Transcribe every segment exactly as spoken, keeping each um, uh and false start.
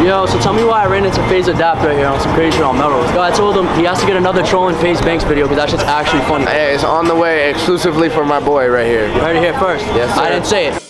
Yo, so tell me why I ran into FaZe Adapt right here on some crazy shit on Melrose. Yo, I told him he has to get another trolling FaZe Banks video because that shit's actually funny. Hey, it's on the way exclusively for my boy right here. You heard it here first. Yes, sir. I didn't say it.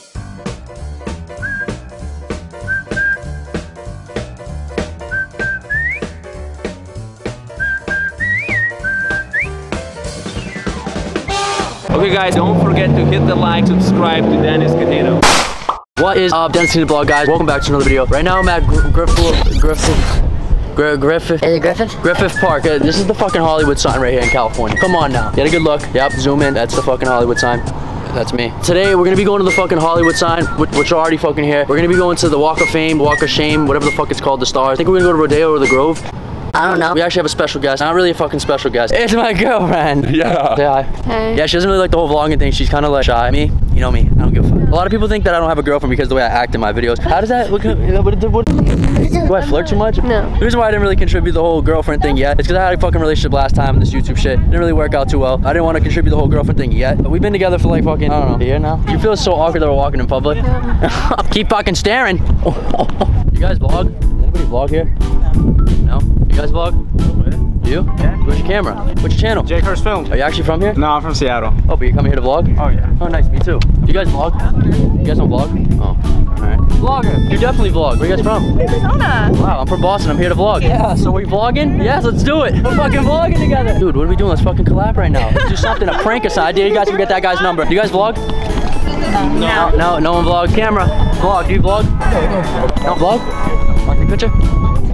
Okay guys, don't forget to hit the like, subscribe to Dennis Catino. What is up, Dennis Catino Vlog, guys? Welcome back to another video. Right now I'm at Gr Griffith, Griffith, Gr Griffith. Is it Griffith? Griffith Park. Uh, this is the fucking Hollywood sign right here in California. Come on now. Get a good look. Yep, zoom in. That's the fucking Hollywood sign. That's me. Today we're gonna be going to the fucking Hollywood sign, which, which are already fucking here. We're gonna be going to the Walk of Fame, Walk of Shame, whatever the fuck it's called, the Stars. I think we're gonna go to Rodeo or the Grove. I don't know. We actually have a special guest. Not really a fucking special guest. It's my girlfriend. Yeah. Say hi. Hey. Yeah, she doesn't really like the whole vlogging thing. She's kind of like shy. Me, you know me. I don't give a fuck. A lot of people think that I don't have a girlfriend because of the way I act in my videos. How does that look? You know, what, what, do I flirt too much? No. The reason why I didn't really contribute the whole girlfriend thing yet is because I had a fucking relationship last time in this YouTube shit. Didn't really work out too well. I didn't want to contribute the whole girlfriend thing yet. But we've been together for like fucking, I don't know, a year now. You feel so awkward that we're walking in public? Yeah. Keep fucking staring. You guys vlog? Anybody vlog here? No? You guys vlog? Do you? Yeah. Where's your camera? What's your channel? Jake Hurst Films. Are you actually from here? No, I'm from Seattle. Oh, but you're coming here to vlog? Oh yeah. Oh, nice. Me too. You guys vlog? You guys don't vlog? Oh, alright. Vlogger. You definitely vlog. Where are you guys from? Arizona. Wow, I'm from Boston. I'm here to vlog. Yeah, so we vlogging? Yes, let's do it. We're fucking vlogging together. Dude, what are we doing? Let's fucking collab right now. Let's do something, a prank us idea. You guys can get that guy's number. Do you guys vlog? No. No, no one vlogs. Camera. Vlog. Do you vlog? No vlog? Want to take a picture?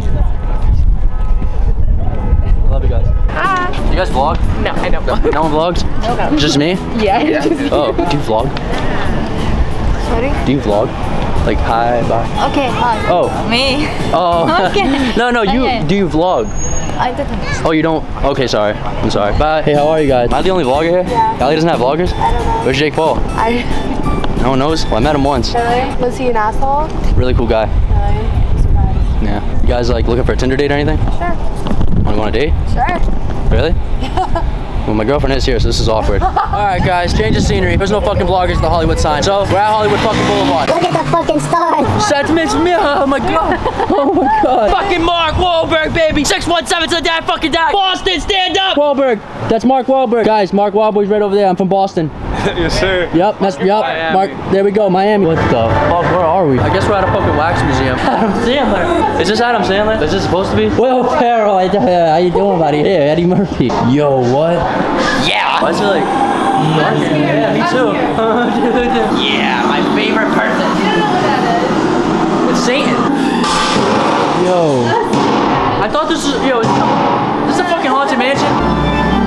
Love you guys. Hi. You guys vlog? No, I don't vlog. No one vlogs? No. Just me? Yeah. yeah. Oh, do you vlog? Sorry? Do you vlog? Like, hi, bye. Okay, hi. Oh. Me. Oh. Okay. no, no, you, Okay. do you vlog? I didn't. Oh, you don't? Okay, sorry. I'm sorry. Bye. Hey, how are you guys? Am I the only vlogger here? Yeah. Callie doesn't have vloggers? I don't know. Where's Jake Paul? I. No one knows? Well, I met him once. Really? Was he an asshole? Really cool guy. Really? I'm surprised. Yeah. You guys like looking for a Tinder date or anything? Sure. Wanna go on a date? Sure. Really? Well, my girlfriend is here, so this is awkward. Alright guys, change of scenery. There's no fucking vloggers at the Hollywood sign. So, we're at Hollywood fucking Boulevard. Look at the fucking stars. Sentiments, me, oh my god. Oh my god. Fucking Mark Wahlberg, baby. six one seven to the day I fucking die. Boston, stand up. Wahlberg. That's Mark Wahlberg. Guys, Mark Wahlberg's right over there. I'm from Boston. Yes, sir. Yep, that's, yep. Miami. Mark, there we go, Miami. What the fuck, where are we? I guess we're at a fucking wax museum. Adam Sandler. Is this Adam Sandler? Is this supposed to be? Will Ferrell, how you doing, buddy? Yeah, Eddie Murphy. Yo, what? Yeah. Why is it like dark in here? Yeah, me too. Yeah, my favorite person. It's Satan. Yo. I thought this was, yo, this is a fucking haunted mansion.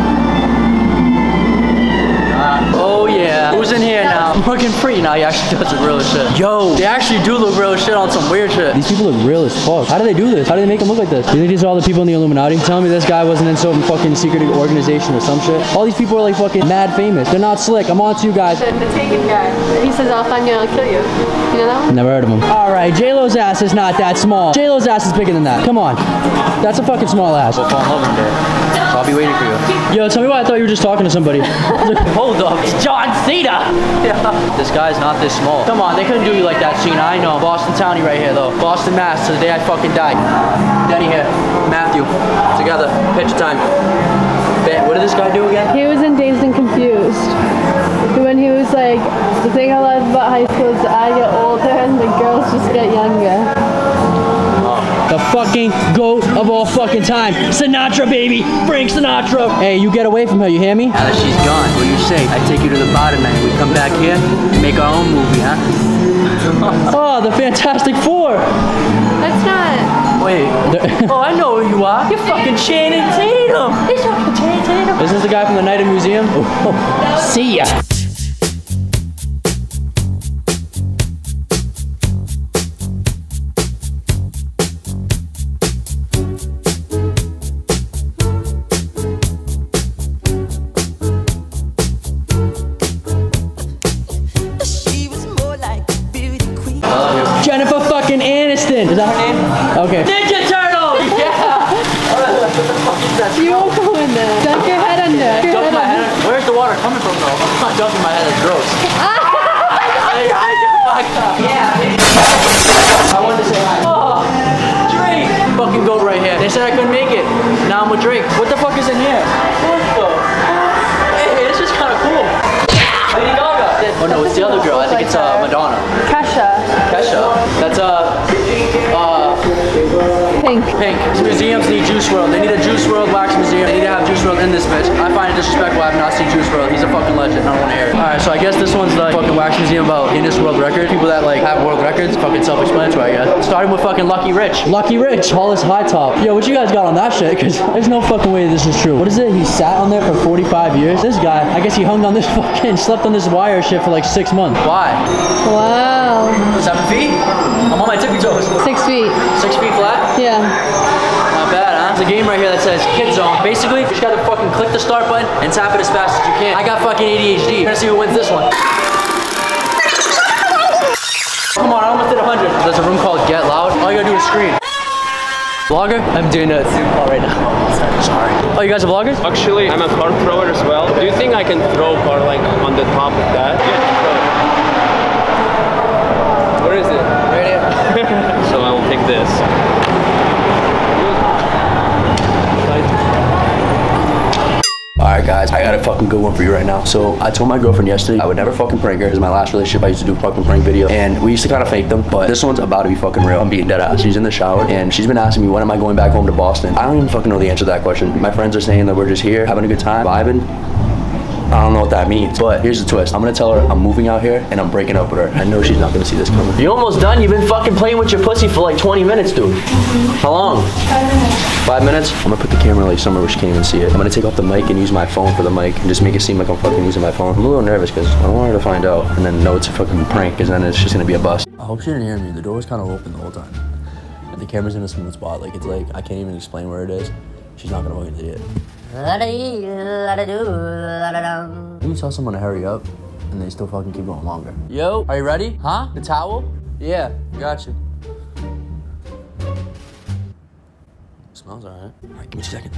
Oh yeah, who's in here now? I'm looking pretty now. He actually does look real as shit. Yo, they actually do look real as shit on some weird shit. These people look real as fuck. How do they do this? How do they make them look like this? You think these are all the people in the Illuminati? Tell me this guy wasn't in some fucking secret organization or some shit. All these people are like fucking mad famous. They're not slick. I'm on to you guys. The, the Taken guy. He says, I'll find you and I'll kill you. You know that one? Never heard of him. All right, J-Lo's ass is not that small. J-Lo's ass is bigger than that. Come on. That's a fucking small ass. We'll fall in love one day. So I'll be waiting for you. Yo, tell me why I thought you were just talking to somebody. Hold up. It's John Cena. Yeah. This guy's not this small. Come on, they couldn't do you like that, Cena. I know. Boston Townie right here, though. Boston, Mass. To the day I fucking die. Denny here. Matthew. Together. Picture time. Bet. What did this guy do again? He was in Dazed and Confused. When he was like, the thing I love about high school is I get older and the girls just get younger. The fucking goat of all fucking time. Sinatra, baby. Frank Sinatra. Hey, you get away from her, you hear me? Now that she's gone, what do you say? I take you to the bottom and we come back here and make our own movie, huh? Oh, the Fantastic Four. That's not. Wait. Oh, I know who you are. You're fucking Channing Tatum. It's fucking Channing Tatum. Is this the guy from the Night of Museum? Oh. See ya. Jennifer fucking Aniston. Is that her name? Okay. Ninja Turtles! Yeah! You won't go in there. Dunk your head under. Your Dunk head my under. head. Where's the water coming from though? I'm not dunking my head, it's gross. Hey, I get fucked up. Yeah. I wanted to say hi. Oh. said I couldn't make it. Now I'm with Drake. What the fuck is in here? What the? Hey, this is kind of cool. Lady Gaga. Oh no, it's the other girl. I think it's uh, Madonna. Kesha. Kesha. That's uh, uh, Pink. Pink. These museums need Juice world. They need a Juice world wax museum. They need to have Juice world in this bitch. I find it disrespectful. I have not seen Juice world. He's a fucking legend. I don't want to hear it. All right, so I guess this one's the fucking wax museum about Guinness World Record. People that like have world records. Fucking self-explanatory, I guess. Starting with fucking Lucky Rich. Lucky Rich, tallest high top. Yo, what you guys got on that shit? Because there's no fucking way this is true. What is it? He sat on there for forty-five years. This guy, I guess he hung on this fucking, slept on this wire shit for like six months. Why? Wow. Seven feet? I'm on my tippy toes. Six feet. Six feet flat? Yeah. Not bad, huh? There's a game right here that says Kid Zone. Basically, you just gotta fucking click the start button and tap it as fast as you can. I got fucking A D H D. We're gonna see who wins this one. Come on, I almost did one hundred. There's a room called Get Loud. All you gotta do is scream. Vlogger? I'm doing a Zoom call right now. Sorry. Oh, you guys are vloggers? Actually, I'm a car thrower as well. Do you think I can throw car like on the top of that? Yeah, throw it. Where is it? Right here. So I will take this. Alright guys, I got a fucking good one for you right now. So I told my girlfriend yesterday I would never fucking prank her. This is my last relationship. I used to do fucking prank videos and we used to kind of fake them, but this one's about to be fucking real. I'm being dead ass. She's in the shower and she's been asking me when am I going back home to Boston. I don't even fucking know the answer to that question. My friends are saying that we're just here having a good time, vibing. I don't know what that means, but here's the twist. I'm gonna tell her I'm moving out here and I'm breaking up with her. I know she's not gonna see this coming. You almost done? You've been fucking playing with your pussy for like twenty minutes, dude. How long? Five minutes. Five minutes? I'm gonna put the camera like somewhere where she can't even see it. I'm gonna take off the mic and use my phone for the mic and just make it seem like I'm fucking using my phone. I'm a little nervous because I don't want her to find out and then know it's a fucking prank because then it's just gonna be a bust. I hope she didn't hear me. The door was kind of open the whole time. And the camera's in a smooth spot. Like it's like, I can't even explain where it is. She's not gonna fucking see it. You tell someone to hurry up, and they still fucking keep going longer. Yo, are you ready? Huh? The towel? Yeah, got you. Smells alright. Alright, give me two seconds.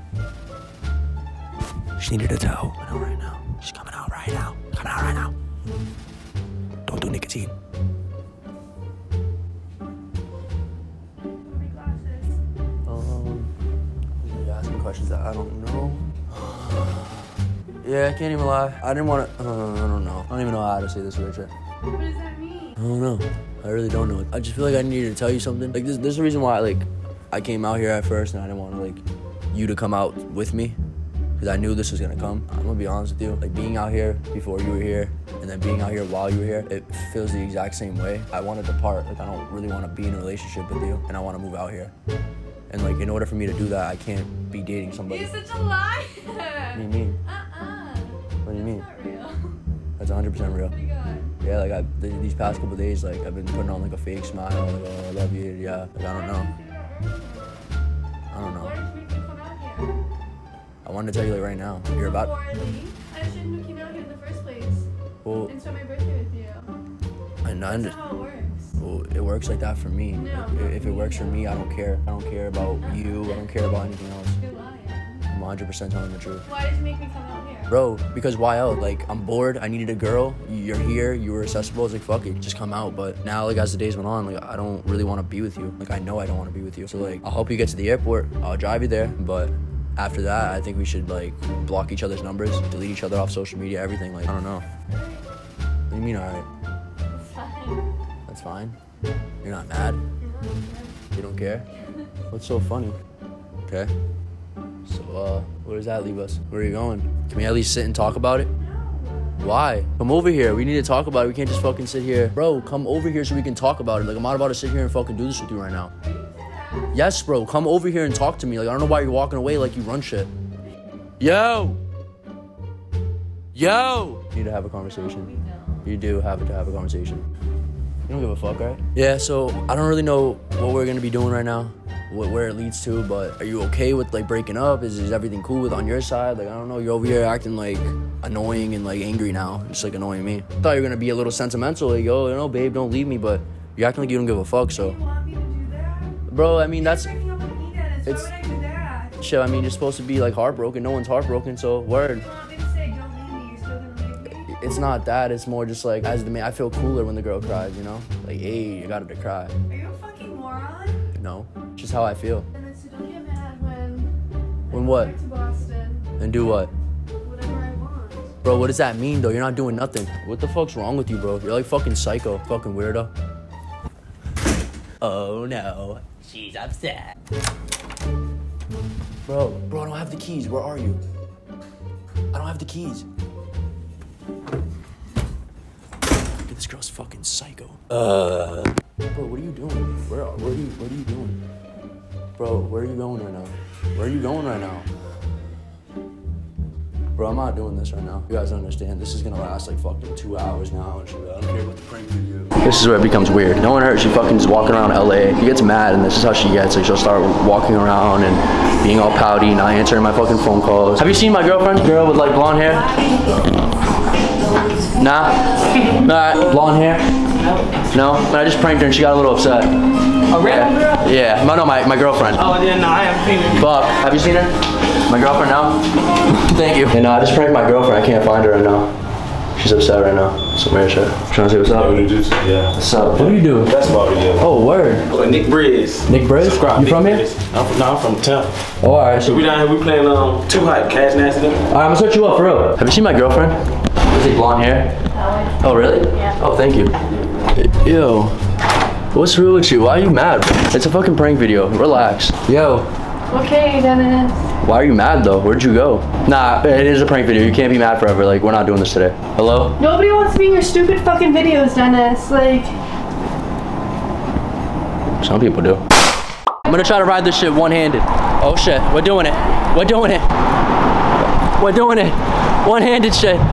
She needed a towel. I know right now. She's coming out right now. Coming out right now. Don't do nicotine. Questions that I don't know. Yeah, I can't even lie. I didn't want to. Uh, I don't know. I don't even know how to say this, Richard. What does that mean? I don't know. I really don't know. I just feel like I needed to tell you something. Like this, this is the reason why like I came out here at first, and I didn't want to like you to come out with me because I knew this was gonna come. I'm gonna be honest with you. Like being out here before you were here, and then being out here while you were here, it feels the exact same way. I want to depart. Like I don't really want to be in a relationship with you, and I want to move out here. And like, in order for me to do that, I can't be dating somebody. You're such a liar. What do you mean? Uh-uh. What do you mean? That's not real. That's one hundred percent real. Oh my God. Yeah, like I, th these past couple days, like I've been putting on like a fake smile, like oh I love you, yeah. Like I don't know. I don't know. Why did you make me come out here? I wanted to tell you like right now. You're about. Poorly. I shouldn't have came out here in the first place. Well, And spent my birthday with you. I know. That's not how it works. Well, it works like that for me. No, Like, if it works for me, I don't care. I don't care about you. I don't care about anything else. You're lying. I'm one hundred percent telling the truth. Why did you make me come out here? Bro, because why else? Like, I'm bored, I needed a girl, you're here, you were accessible, it's like, fuck it, just come out. But now, like, as the days went on, like, I don't really want to be with you. Like, I know I don't want to be with you. So, like, I'll help you get to the airport, I'll drive you there, but after that, I think we should, like, block each other's numbers, delete each other off social media, everything. Like, I don't know. What do you mean, alright? It's fine. That's fine? You're not mad? You don't care? What's so funny? Okay. So, uh, where does that leave us? Where are you going? Can we at least sit and talk about it? Why? Come over here. We need to talk about it. We can't just fucking sit here. Bro, come over here so we can talk about it. Like, I'm not about to sit here and fucking do this with you right now. Yes, bro. Come over here and talk to me. Like, I don't know why you're walking away like you run shit. Yo! Yo! You need to have a conversation. You do have to have a conversation. You don't give a fuck, right? Yeah, so I don't really know what we're gonna be doing right now, what, where it leads to, but are you okay with like breaking up? Is, is everything cool with on your side? Like, I don't know, you're over here acting like annoying and like angry now, just like annoying me. I thought you were gonna be a little sentimental, like, yo, you know, babe, don't leave me, but you're acting like you don't give a fuck, so. You want me to do that? Bro, I mean, that's, Breaking up with me, Dennis. It's- Why would I do that? shit, I mean, you're supposed to be like heartbroken, no one's heartbroken, so word. You want me to say, don't leave me, you're still gonna leave me? It's not that, it's more just like, as the man, I feel cooler when the girl cries, you know? Like, hey, you got her to cry. Are you a fucking moron? No, just how I feel. And then, so don't you have When what? Back to Boston. And do what? Whatever I want. Bro, what does that mean though? You're not doing nothing. What the fuck's wrong with you, bro? You're like fucking psycho, fucking weirdo. Oh no, she's upset. Bro, bro, I don't have the keys. Where are you? I don't have the keys. This girl's fucking psycho. Uh, bro, what are you doing? Where, where are you? What are you doing? Bro, where are you going right now? Where are you going right now? Bro, I'm not doing this right now. You guys don't understand. This is gonna last like fucking two hours now. And shit. I don't care what the prank video. This is where it becomes weird. No one hurt. She fucking just walking around L A. She gets mad, and this is how she gets. Like she'll start walking around and being all pouty, not answering my fucking phone calls. Have you seen my girlfriend? Girl with like blonde hair? Nah. Alright, blonde hair. No, but I just pranked her and she got a little upset. A random girl? Yeah, no, no, my, my girlfriend. Oh, yeah, no, I haven't seen her. Fuck, have you seen her? My girlfriend now? Thank you. And uh, I just pranked my girlfriend. I can't find her right now. She's upset right now. So weird shit. Trying to say what's up? Yeah. What's up? What do you do? That's about it, yeah. Oh, word. Oh, Nick Briz. Nick Briz? Subscribe, You Nick from here? Briz. I'm from, no, I'm from Tampa. Oh, alright. So So, we down here, we playing um, Too Hot, Cash Nasty. alright, I'm gonna search you up for real. Have you seen my girlfriend? Is it blonde hair? Oh, really? Yeah. Oh, thank you. Yo. What's real with you? Why are you mad, bro? It's a fucking prank video. Relax. Yo. Okay, Dennis. Why are you mad though? Where'd you go? Nah, it is a prank video. You can't be mad forever. Like, we're not doing this today. Hello? Nobody wants to be in your stupid fucking videos, Dennis. Like, Some people do. I'm gonna try to ride this shit one-handed. Oh shit, we're doing it. We're doing it. We're doing it. One-handed shit.